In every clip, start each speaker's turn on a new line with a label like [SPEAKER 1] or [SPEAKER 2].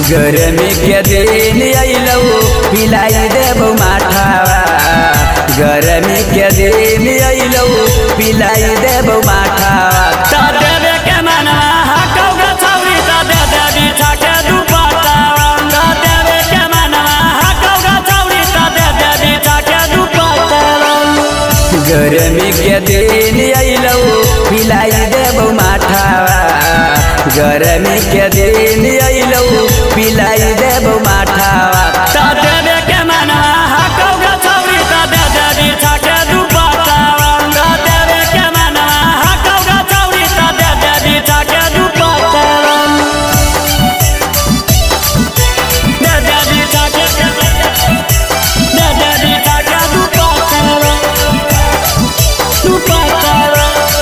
[SPEAKER 1] गर्मी के दिन अइलौ पिलाई देबौ माठावा। गर्मी के दिन अइलौ पिलाई देबौ माठावा।
[SPEAKER 2] ता देवे के मनवा हकौ ग छौरी ता दे दे बिछा के दुपट्टावा। ता देवे के मनवा हकौ ग छौरी ता दे दे बिछा के दुपट्टावा।
[SPEAKER 1] गर्मी के दिन अइलौ पिलाई देबौ माठावा। गर्मी के दिन अइलौ पिलाई देबौ माठावा।
[SPEAKER 2] ता देवे के मनवा हकौ ग छौरी ता दे दे बिछा के दुपट्टावा। ता देवे के मनवा हकौ ग छौरी ता दे दे बिछा के दुपट्टावा। दे दे बिछा के दुपट्टावा। दुपट्टावा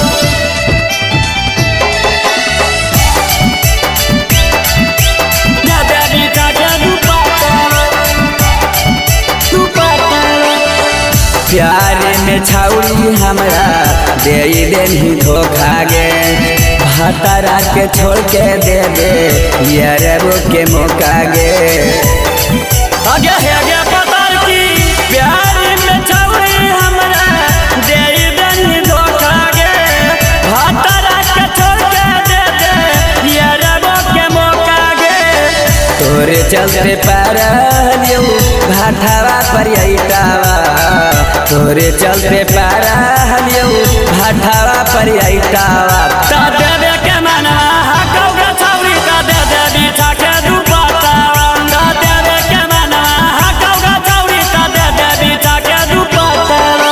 [SPEAKER 1] प्यार में छौरी हमरा दे देही धोखा गे। भतरा के छोड़ के दे दे यारबो के मौका गे।
[SPEAKER 2] आगे है आगे पतार की प्यार में छौरी हमरा दे देही धोखा गे। भतरा के छोड़ के दे दे यारबो के मौका गे।
[SPEAKER 1] तोरे चलते पारलियौ भाठावा पर अइटावा। तोरे चलते पारलियौ भाठावा पर अइटावा।
[SPEAKER 2] ता देवे के मनवा हकौ ग छौरी ता दे दे बिछा के दुपट्टावा। ता देवे के मनवा हकौ ग छौरी ता दे दे बिछा के दुपट्टावा।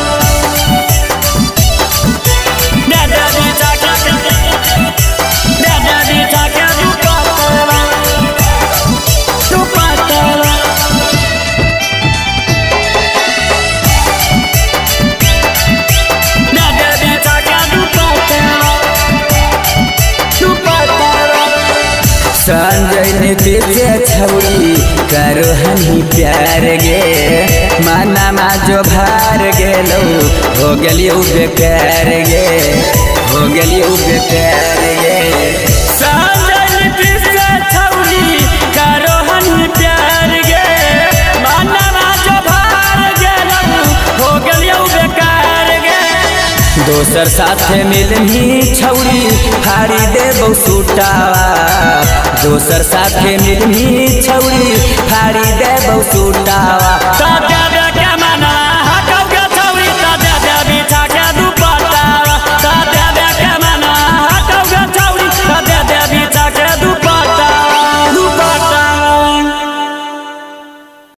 [SPEAKER 2] दे दे बिछा के दुपट्टावा। दुपट्टावा
[SPEAKER 1] संजय नीति से छौरी करो हनी प्यार गे। माना जो भार गेलौ हो गेलियौ बेकार गे। हो गेलियौ बेकार गे।
[SPEAKER 2] संजय नीति से छौरी करो हनी प्यार गे। माना जो भार गेलौ हो गेलियौ बेकार गे।
[SPEAKER 1] दोसर साथे मिलही छौरी फाड़ी देबौ सूटावा। दोसर साथे मिलही छौरी फाड़ी देबौ सूटावा।